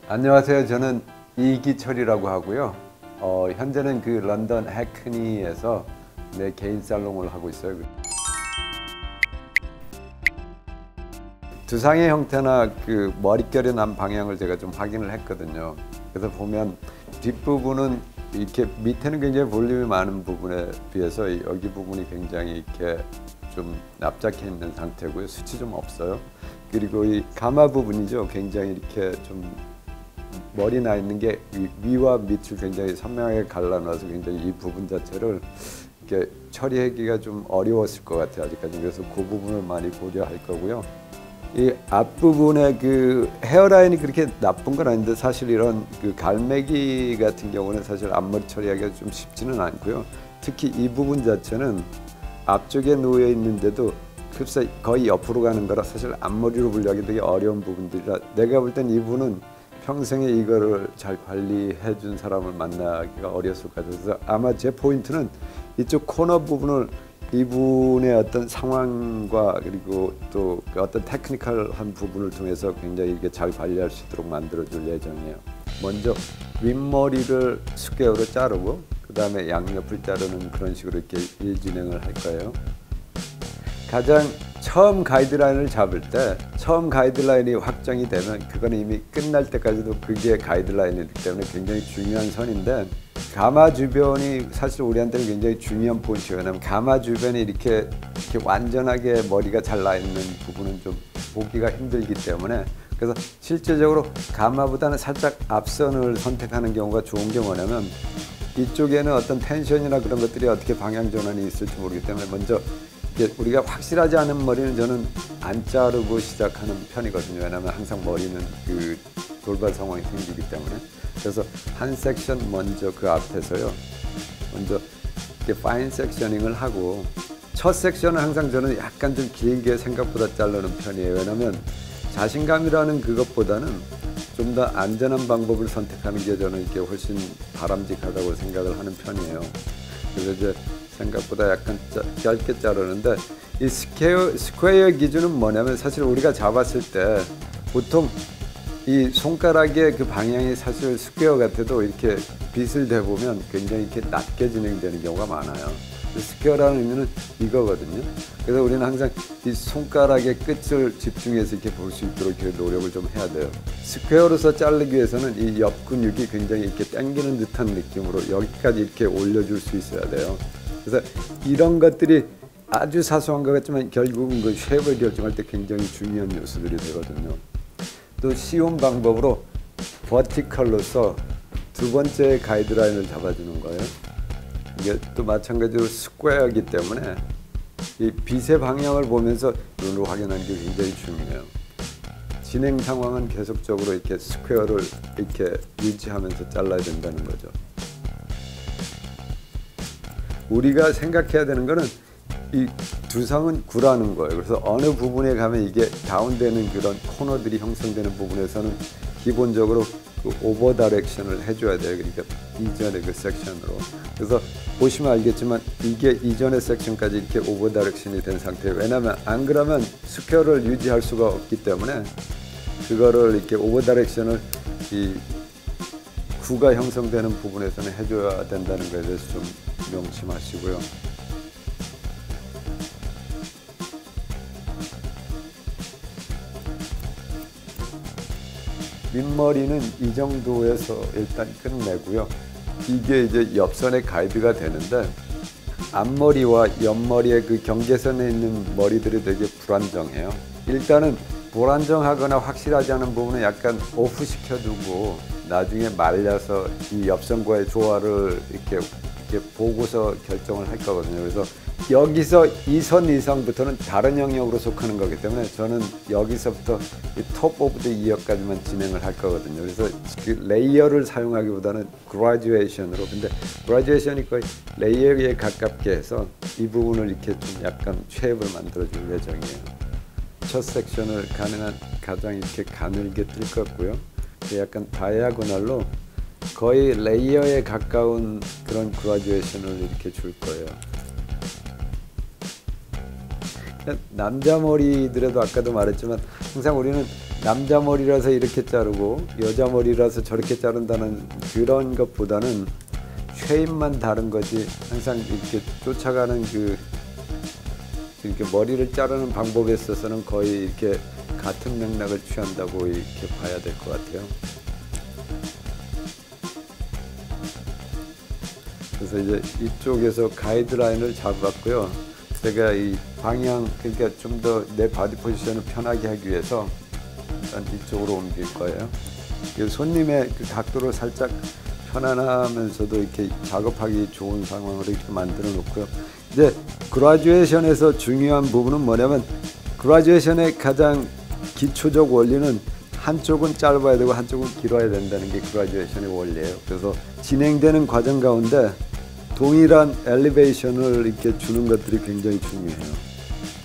안녕하세요. 저는 이기철이라고 하고요. 현재는 그 런던 해크니에서 내 개인 살롱을 하고 있어요. 두상의 형태나 그 머릿결이 난 방향을 제가 좀 확인을 했거든요. 그래서 보면 뒷부분은 이렇게 밑에는 굉장히 볼륨이 많은 부분에 비해서 여기 부분이 굉장히 이렇게 좀 납작해 있는 상태고요. 숱이 좀 없어요. 그리고 이 가마 부분이죠. 굉장히 이렇게 좀 머리 나 있는 게 위와 밑을 굉장히 선명하게 갈라놔서 굉장히 이 부분 자체를 이렇게 처리하기가 좀 어려웠을 것 같아요. 아직까지. 그래서 그 부분을 많이 고려할 거고요. 이 앞부분에 그 헤어라인이 그렇게 나쁜 건 아닌데 사실 이런 그 갈매기 같은 경우는 사실 앞머리 처리하기가 좀 쉽지는 않고요. 특히 이 부분 자체는 앞쪽에 놓여 있는데도 흡사 거의 옆으로 가는 거라 사실 앞머리로 분류하기 되게 어려운 부분들이라 내가 볼 땐 이분은 평생에 이거를 잘 관리해 준 사람을 만나기가 어려웠을 것 같아서 그래서 아마 제 포인트는 이쪽 코너 부분을 이분의 어떤 상황과 그리고 또 그 어떤 테크니컬한 부분을 통해서 굉장히 이게 잘 관리할 수 있도록 만들어줄 예정이에요. 먼저 윗머리를 스퀘어로 자르고 그 다음에 양옆을 자르는 그런 식으로 이렇게 일 진행을 할 거예요. 가장 처음 가이드라인을 잡을 때 처음 가이드라인이 확정이 되면 그거는 이미 끝날 때까지도 그게 가이드라인이기 때문에 굉장히 중요한 선인데 가마 주변이 사실 우리한테는 굉장히 중요한 포인트예요. 왜냐하면 가마 주변이 이렇게 완전하게 머리가 잘 나 있는 부분은 좀 보기가 힘들기 때문에 그래서 실제적으로 가마보다는 살짝 앞선을 선택하는 경우가 좋은 게 뭐냐면 이쪽에는 어떤 텐션이나 그런 것들이 어떻게 방향 전환이 있을지 모르기 때문에 먼저 우리가 확실하지 않은 머리는 저는 안 자르고 시작하는 편이거든요. 왜냐하면 항상 머리는 그 돌발 상황이 생기기 때문에 그래서 한 섹션 먼저 그 앞에서요. 먼저 이렇게 파인 섹셔닝을 하고 첫 섹션은 항상 저는 약간 좀 길게 생각보다 자르는 편이에요. 왜냐하면 자신감이라는 그것보다는 좀 더 안전한 방법을 선택하는 게 저는 이렇게 훨씬 바람직하다고 생각을 하는 편이에요. 그래서 이제 생각보다 약간 짧게 자르는데 이 스퀘어 기준은 뭐냐면 사실 우리가 잡았을 때 보통 이 손가락의 그 방향이 사실 스퀘어 같아도 이렇게 빗을 대보면 굉장히 이렇게 낮게 진행되는 경우가 많아요. 스퀘어라는 의미는 이거거든요. 그래서 우리는 항상 이 손가락의 끝을 집중해서 이렇게 볼 수 있도록 이렇게 노력을 좀 해야 돼요. 스퀘어로서 자르기 위해서는 이 옆 근육이 굉장히 이렇게 당기는 듯한 느낌으로 여기까지 이렇게 올려줄 수 있어야 돼요. 그래서 이런 것들이 아주 사소한 것 같지만 결국은 그 쉐입을 결정할 때 굉장히 중요한 요소들이 되거든요. 또 쉬운 방법으로 버티컬로서 두 번째 가이드라인을 잡아주는 거예요. 이게 또 마찬가지로 스퀘어이기 때문에 이 빗의 방향을 보면서 눈으로 확인하는 게 굉장히 중요해요. 진행 상황은 계속적으로 이렇게 스퀘어를 이렇게 유지하면서 잘라야 된다는 거죠. 우리가 생각해야 되는 거는 이 두상은 구라는 거예요. 그래서 어느 부분에 가면 이게 다운되는 그런 코너들이 형성되는 부분에서는 기본적으로 그 오버 다이렉션을 해줘야 돼요. 그러니까 이전의 그 섹션으로. 그래서 보시면 알겠지만 이게 이전의 섹션까지 이렇게 오버 다이렉션이 된 상태예요. 왜냐하면 안 그러면 스퀘어를 유지할 수가 없기 때문에 그거를 이렇게 오버 다이렉션을 이 구가 형성되는 부분에서는 해줘야 된다는 것에 대해서 좀 명심하시고요. 윗머리는 이 정도에서 일단 끝내고요. 이게 이제 옆선의 가이드가 되는데 앞머리와 옆머리의 그 경계선에 있는 머리들이 되게 불안정해요. 일단은 불안정하거나 확실하지 않은 부분은 약간 오프 시켜두고 나중에 말려서 이 옆선과의 조화를 이렇게 보고서 결정을 할 거거든요. 그래서 여기서 이 선 이상부터는 다른 영역으로 속하는 거기 때문에 저는 여기서부터 톱 오브 더 이어까지만 진행을 할 거거든요. 그래서 그 레이어를 사용하기보다는 그라듀에이션으로 근데 그라듀에이션이 거의 레이어에 가깝게 해서 이 부분을 이렇게 좀 약간 쉐입을 만들어 줄 예정이에요. 첫 섹션을 가장 이렇게 가늘게 뜰 것 같고요. 약간 다이아고널로 거의 레이어에 가까운 그런 그라듀에이션을 이렇게 줄 거예요. 남자 머리들에도 아까도 말했지만 항상 우리는 남자 머리라서 이렇게 자르고 여자 머리라서 저렇게 자른다는 그런 것보다는 쉐입만 다른 거지, 항상 이렇게 쫓아가는 이렇게 머리를 자르는 방법에 있어서는 거의 이렇게 같은 맥락을 취한다고 이렇게 봐야 될 것 같아요. 그래서 이제 이쪽에서 가이드라인을 잡았고요. 제가 이 방향, 그러니까 좀 더 내 바디 포지션을 편하게 하기 위해서 일단 이쪽으로 옮길 거예요. 손님의 그 각도를 살짝 편안하면서도 이렇게 작업하기 좋은 상황으로 이렇게 만들어 놓고요. 이제 그라듀에이션에서 중요한 부분은 뭐냐면, 그라듀에이션의 가장 기초적 원리는 한쪽은 짧아야 되고 한쪽은 길어야 된다는 게 그라듀에이션의 원리예요. 그래서 진행되는 과정 가운데 동일한 엘리베이션을 이렇게 주는 것들이 굉장히 중요해요.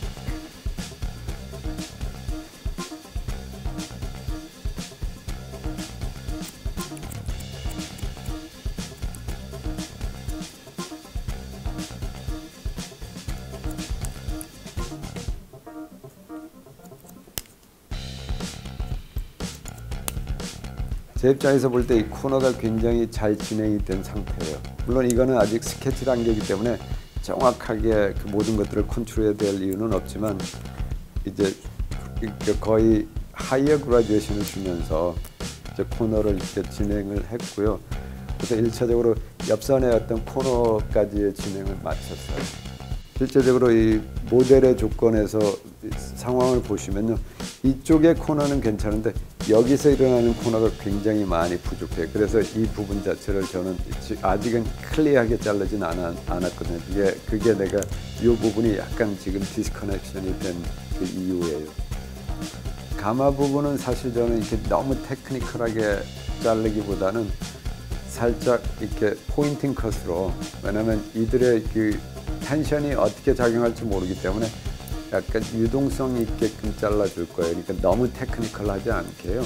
제 입장에서 볼 때 이 코너가 굉장히 잘 진행이 된 상태예요. 물론 이거는 아직 스케치 단계이기 때문에 정확하게 그 모든 것들을 컨트롤해야 될 이유는 없지만, 이제 거의 하이어 그라듀에이션을 주면서 이제 코너를 이렇게 진행을 했고요. 그래서 1차적으로 옆선의 어떤 코너까지의 진행을 마쳤어요. 실제적으로 이 모델의 조건에서 상황을 보시면요, 이쪽의 코너는 괜찮은데 여기서 일어나는 코너가 굉장히 많이 부족해요. 그래서 이 부분 자체를 저는 아직은 클리어하게 자르진 않았거든요. 그게 내가 이 부분이 약간 지금 디스커넥션이 된 그 이유예요. 가마 부분은 사실 저는 이렇게 너무 테크니컬하게 자르기보다는 살짝 이렇게 포인팅 컷으로, 왜냐면 이들의 그 텐션이 어떻게 작용할지 모르기 때문에 약간 유동성 있게끔 잘라줄 거예요. 그러니까 너무 테크니컬하지 않게요.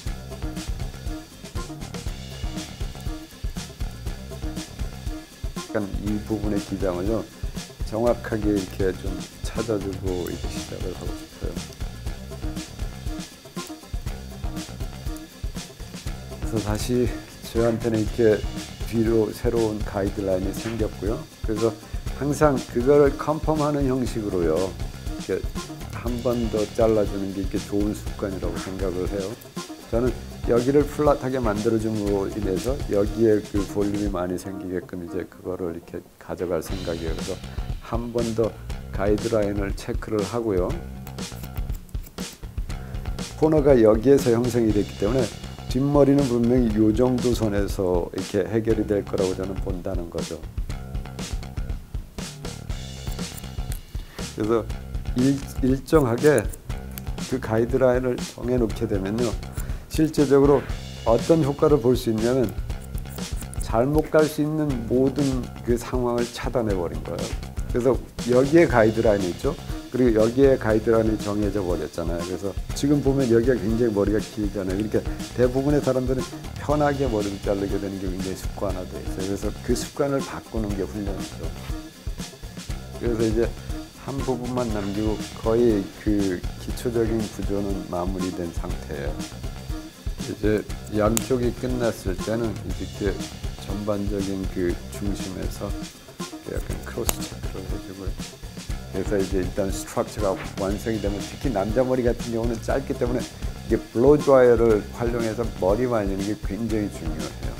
약간 이 부분의 기장을요, 정확하게 이렇게 좀 찾아주고 이렇게 시작을 하고 싶어요. 그래서 다시 저한테는 이렇게 뒤로 새로운 가이드라인이 생겼고요. 그래서 항상 그거를 컨펌하는 형식으로요, 이렇게 한 번 더 잘라주는 게 이렇게 좋은 습관이라고 생각을 해요. 저는 여기를 플랫하게 만들어줌으로 인해서 여기에 그 볼륨이 많이 생기게끔 이제 그거를 이렇게 가져갈 생각이에요. 그래서 한 번 더 가이드라인을 체크를 하고요. 코너가 여기에서 형성이 됐기 때문에 뒷머리는 분명히 이 정도 선에서 이렇게 해결이 될 거라고 저는 본다는 거죠. 그래서 일정하게 그 가이드라인을 정해놓게 되면요, 실제적으로 어떤 효과를 볼 수 있냐면 잘못 갈 수 있는 모든 그 상황을 차단해 버린 거예요. 그래서 여기에 가이드라인이 있죠. 그리고 여기에 가이드라인이 정해져 버렸잖아요. 그래서 지금 보면 여기가 굉장히 머리가 길잖아요. 그러니까 대부분의 사람들은 편하게 머리를 자르게 되는 게 굉장히 습관화되어 있어요. 그래서 그 습관을 바꾸는 게 훈련이죠. 그래서 이제 한 부분만 남기고 거의 그 기초적인 구조는 마무리된 상태예요. 이제 양쪽이 끝났을 때는 이렇게 전반적인 그 중심에서 약간 크로스 체크를 해주고요. 그래서 이제 일단 스트럭처가 완성이 되면, 특히 남자 머리 같은 경우는 짧기 때문에 이게 블로 드라이어를 활용해서 머리 말리는 게 굉장히 중요해요.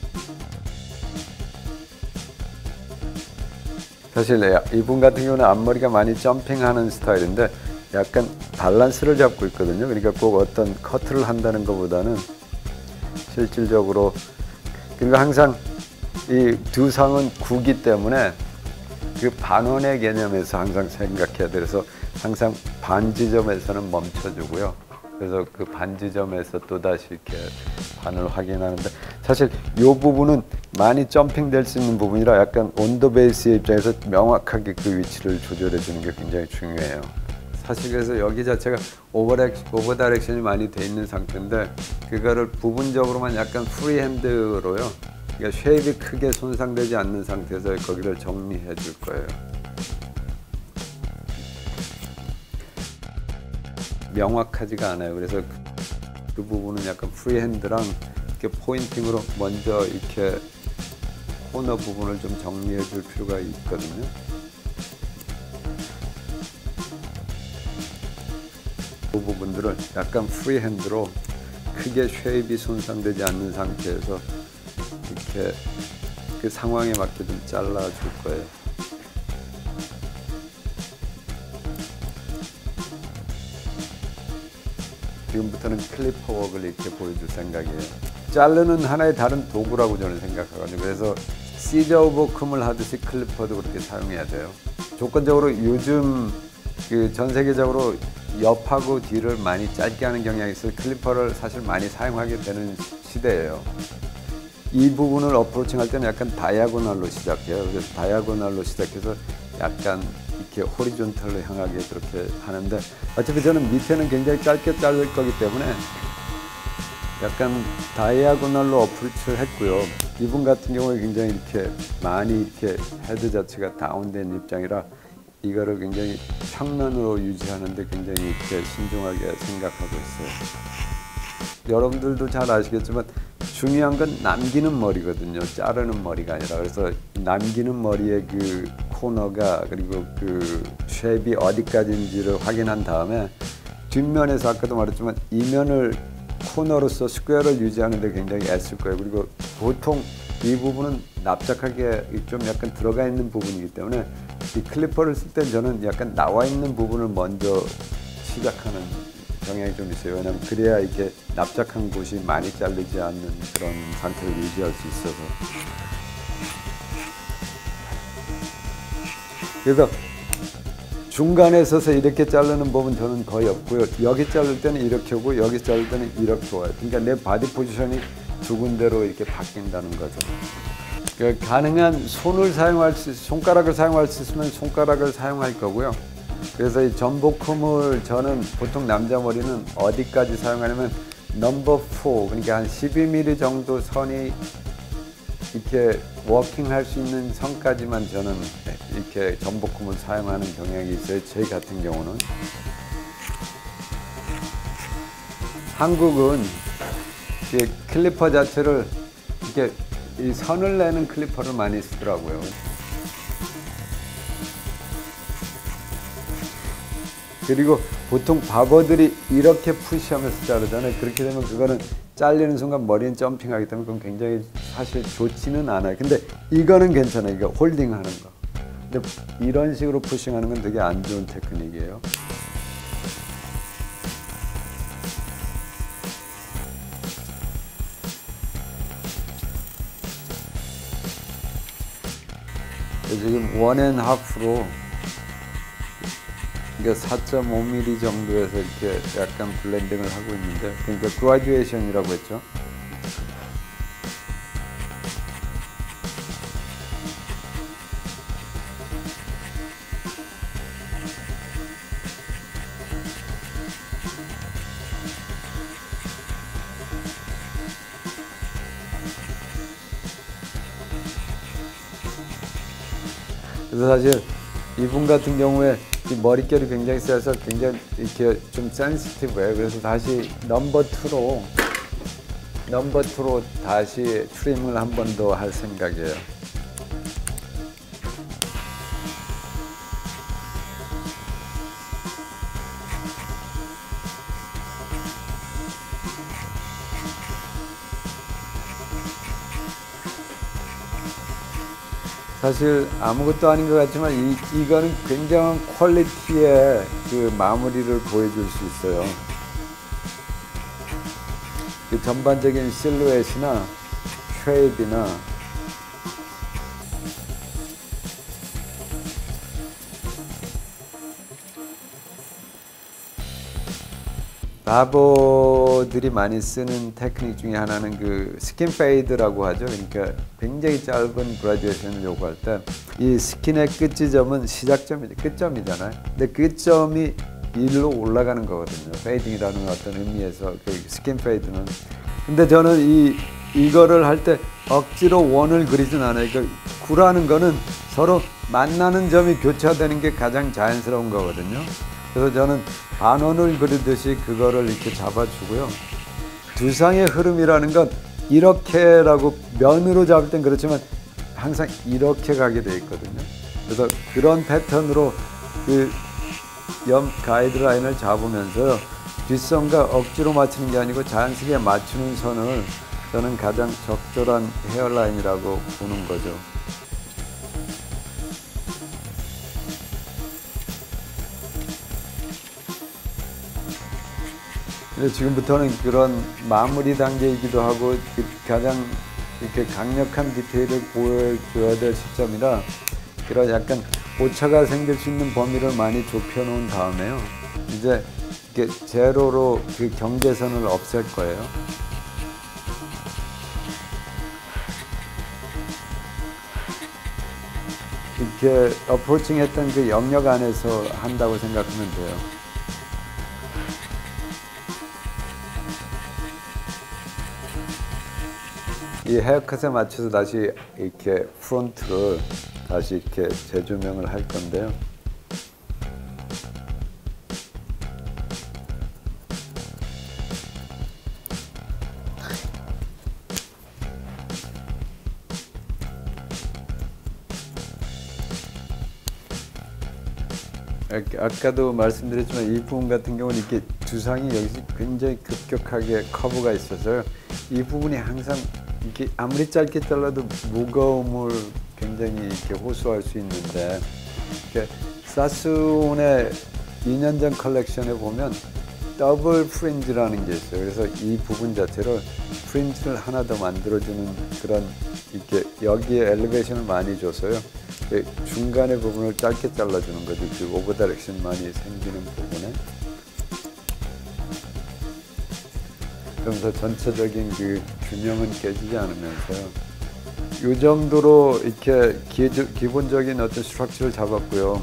사실 이분 같은 경우는 앞머리가 많이 점핑하는 스타일인데 약간 밸런스를 잡고 있거든요. 그러니까 꼭 어떤 커트를 한다는 것보다는 실질적으로, 그리고 항상 이 두 상은 구기 때문에 그 반원의 개념에서 항상 생각해야 돼. 그래서 항상 반 지점에서는 멈춰주고요. 그래서 그 반 지점에서 또다시 이렇게 반을 확인하는데, 사실 이 부분은 많이 점핑될 수 있는 부분이라 약간 온도 베이스의 입장에서 명확하게 그 위치를 조절해 주는 게 굉장히 중요해요. 사실 그래서 여기 자체가 오버 다이렉션이 많이 돼 있는 상태인데, 그거를 부분적으로만 약간 프리핸드로요, 그러니까 쉐입이 크게 손상되지 않는 상태에서 거기를 정리해 줄 거예요. 명확하지가 않아요. 그래서 그 부분은 약간 프리핸드랑 이렇게 포인팅으로 먼저 이렇게 코너 부분을 좀 정리해 줄 필요가 있거든요. 그 부분들을 약간 프리핸드로 크게 쉐입이 손상되지 않는 상태에서 이렇게 그 상황에 맞게 좀 잘라 줄 거예요. 지금부터는 클리퍼 웍을 이렇게 보여줄 생각이에요. 자르는 하나의 다른 도구라고 저는 생각하거든요. 그래서 시저 오버컴을 하듯이 클리퍼도 그렇게 사용해야 돼요. 조건적으로 요즘 그 전 세계적으로 옆하고 뒤를 많이 짧게 하는 경향이 있어서 클리퍼를 사실 많이 사용하게 되는 시대예요. 이 부분을 어프로칭 할 때는 약간 다이아고널로 시작해요. 그래서 다이아고널로 시작해서 약간 이렇게 호리존탈로 향하게 그렇게 하는데, 어차피 저는 밑에는 굉장히 짧게 자를 거기 때문에 약간 다이아고널로 어프로치를 했고요. 이분 같은 경우에 굉장히 이렇게 많이 이렇게 헤드 자체가 다운된 입장이라 이거를 굉장히 평면으로 유지하는데 굉장히 이렇게 신중하게 생각하고 있어요. 여러분들도 잘 아시겠지만 중요한 건 남기는 머리거든요. 자르는 머리가 아니라. 그래서 남기는 머리의 그 코너가, 그리고 그 쉐입이 어디까지인지를 확인한 다음에 뒷면에서 아까도 말했지만 이면을 코너로서 스퀘어를 유지하는 데 굉장히 애쓸 거예요. 그리고 보통 이 부분은 납작하게 좀 약간 들어가 있는 부분이기 때문에 이 클리퍼를 쓸 때 저는 약간 나와 있는 부분을 먼저 시작하는 경향이 좀 있어요. 왜냐하면 그래야 이렇게 납작한 곳이 많이 잘리지 않는 그런 상태를 유지할 수 있어서. 그래서 중간에 서서 이렇게 자르는 법은 저는 거의 없고요. 여기 자를 때는 이렇게 오고 여기 자를 때는 이렇게 와요. 그러니까 내 바디 포지션이 두 군데로 이렇게 바뀐다는 거죠. 그러니까 가능한 손가락을 사용할 수 있으면 손가락을 사용할 거고요. 그래서 이 전복컴을 저는 보통 남자 머리는 어디까지 사용하냐면 넘버 4, 그러니까 한 12mm 정도 선이 이렇게 워킹할 수 있는 선까지만 저는 이렇게 전복컴을 사용하는 경향이 있어요. 제 같은 경우는. 한국은 클리퍼 자체를 이렇게 이 선을 내는 클리퍼를 많이 쓰더라고요. 그리고 보통 바버들이 이렇게 푸시하면서 자르잖아요. 그렇게 되면 그거는 잘리는 순간 머리는 점핑하기 때문에 그건 굉장히 사실 좋지는 않아요. 근데 이거는 괜찮아요. 이거 홀딩하는 거. 근데 이런 식으로 푸싱하는 건 되게 안 좋은 테크닉이에요. 지금 1.5로 그러니까 4.5mm 정도에서 이렇게 약간 블렌딩을 하고 있는데, 그러니까 그라듀에이션이라고 했죠. 그래서 사실 이분 같은 경우에 이 머릿결이 굉장히 세서 굉장히 이렇게 좀 센시티브해요. 그래서 다시 넘버 2로 다시 트림을 한 번 더 할 생각이에요. 사실 아무것도 아닌 것 같지만 이거는 굉장한 퀄리티의 그 마무리를 보여줄 수 있어요. 그 전반적인 실루엣이나 쉐입이나 바버들이 많이 쓰는 테크닉 중에 하나는 그 스킨 페이드라고 하죠. 그러니까 굉장히 짧은 그라듀에이션을 요구할 때 이 스킨의 끝 지점은 시작점이죠. 끝점이잖아요. 근데 끝점이 일로 올라가는 거거든요. 페이딩이라는 어떤 의미에서 그 스킨 페이드는. 근데 저는 이거를 할 때 억지로 원을 그리진 않아요. 그러니까 구라는 거는 서로 만나는 점이 교차되는 게 가장 자연스러운 거거든요. 그래서 저는 반원을 그리듯이 그거를 이렇게 잡아주고요. 두상의 흐름이라는 건 이렇게라고 면으로 잡을 땐 그렇지만 항상 이렇게 가게 돼 있거든요. 그래서 그런 패턴으로 그 옆 가이드라인을 잡으면서 뒷선과 억지로 맞추는 게 아니고 자연스럽게 맞추는 선을 저는 가장 적절한 헤어라인이라고 보는 거죠. 지금부터는 그런 마무리 단계이기도 하고 가장 이렇게 강력한 디테일을 보여줘야 될 시점이라 그런 약간 오차가 생길 수 있는 범위를 많이 좁혀 놓은 다음에요. 이제 이렇게 제로로 그 경계선을 없앨 거예요. 이렇게 어프로칭 했던 그 영역 안에서 한다고 생각하면 돼요. 이 헤어컷에 맞춰서 다시 이렇게 프론트를 다시 이렇게 재조명을 할 건데요. 아까도 말씀드렸지만 이 부분 같은 경우는 이렇게 두상이 여기서 굉장히 급격하게 커브가 있어서요. 이 부분이 항상 이렇게 아무리 짧게 잘라도 무거움을 굉장히 이렇게 호소할 수 있는데, 사스온의 2년 전 컬렉션에 보면 더블 프린지라는 게 있어요. 그래서 이 부분 자체를 프린지를 하나 더 만들어주는 그런 이렇게 여기에 엘리베이션을 많이 줘서요. 중간의 부분을 짧게 잘라주는 거죠. 그 오버 다이렉션 많이 생기는 부분에. 그러면서 전체적인 그 균형은 깨지지 않으면서요. 이 정도로 이렇게 기본적인 어떤 스트럭처를 잡았고요.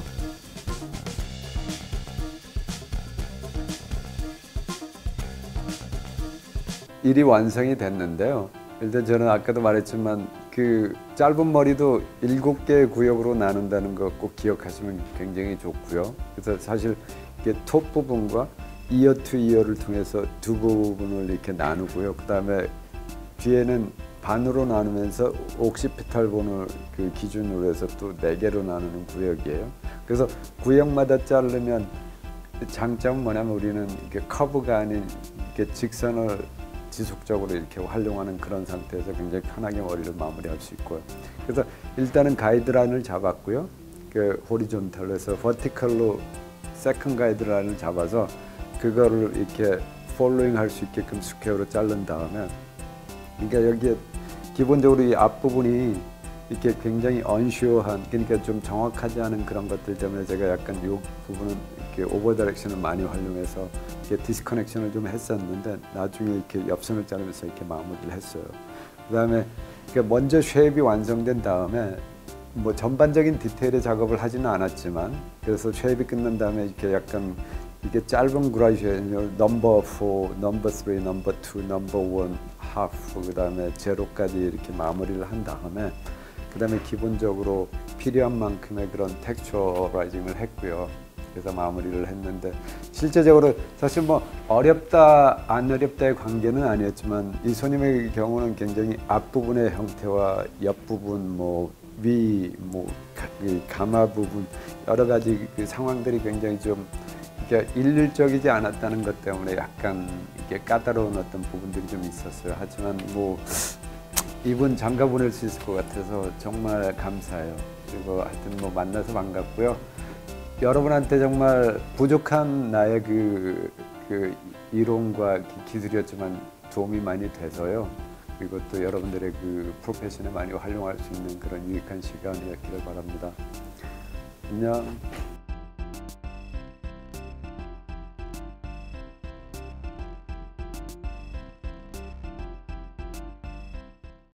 일이 완성이 됐는데요. 일단 저는 아까도 말했지만 그 짧은 머리도 7개의 구역으로 나눈다는 거 꼭 기억하시면 굉장히 좋고요. 그래서 사실 이게 톱 부분과 이어 투 이어를 통해서 두 부분을 이렇게 나누고요. 그 다음에 뒤에는 반으로 나누면서 옥시피탈 본을 그 기준으로 해서 또 4개로 나누는 구역이에요. 그래서 구역마다 자르면 장점은 뭐냐면 우리는 이렇게 커브가 아닌 이렇게 직선을 지속적으로 이렇게 활용하는 그런 상태에서 굉장히 편하게 머리를 마무리할 수 있고요. 그래서 일단은 가이드라인을 잡았고요. 그 호리존탈로 해서 버티컬로 세컨 가이드라인을 잡아서 그거를 이렇게 폴로잉 할 수 있게끔 스퀘어로 자른 다음에, 그러니까 여기에 기본적으로 이 앞부분이 이렇게 굉장히 언슈어한, 그러니까 좀 정확하지 않은 그런 것들 때문에 제가 약간 이 부분은 이렇게 오버 다이렉션을 많이 활용해서 이렇게 디스커넥션을 좀 했었는데 나중에 이렇게 옆선을 자르면서 이렇게 마무리를 했어요. 그다음에 먼저 쉐입이 완성된 다음에 뭐 전반적인 디테일의 작업을 하지는 않았지만, 그래서 쉐입이 끝난 다음에 이렇게 약간 이게 짧은 그라듀에이션, 넘버 4, 넘버 3, 넘버 2, 넘버 1, 하프, 그다음에 제로까지 이렇게 마무리를 한 다음에, 그다음에 기본적으로 필요한 만큼의 그런 텍스처라이징을 했고요. 그래서 마무리를 했는데, 실제적으로 사실 뭐 어렵다 안 어렵다의 관계는 아니었지만 이 손님의 경우는 굉장히 앞부분의 형태와 옆부분, 뭐 위, 뭐 가마 부분 여러 가지 그 상황들이 굉장히 좀 이게 일률적이지 않았다는 것 때문에 약간 이게 까다로운 어떤 부분들이 좀 있었어요. 하지만 뭐 이분 장가 보낼 수 있을 것 같아서 정말 감사해요. 그리고 하여튼 뭐 만나서 반갑고요. 여러분한테 정말 부족한 나의 그 이론과 기술이었지만 도움이 많이 돼서요. 그리고 또 여러분들의 그 프로페션에 많이 활용할 수 있는 그런 유익한 시간이었기를 바랍니다. 안녕.